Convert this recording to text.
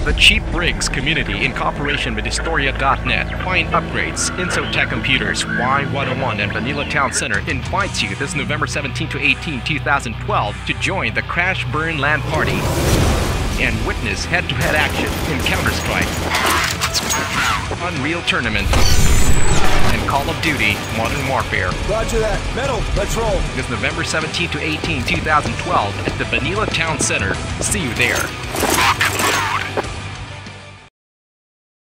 The Cheap Rigs community, in cooperation with Historia.net, Fine Upgrades, Insotech Computers, Y101, and Vanilla Town Center invites you this November 17 to 18, 2012 to join the Crash Burn LAN party and witness head-to-head action in Counter-Strike, Unreal Tournament, and Call of Duty Modern Warfare. Roger that. Metal, let's roll. This November 17 to 18, 2012 at the Vanilla Town Center. See you there.